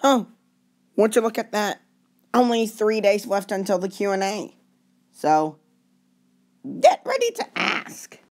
Oh, won't you look at that? Only 3 days left until the Q&A. So, get ready to ask.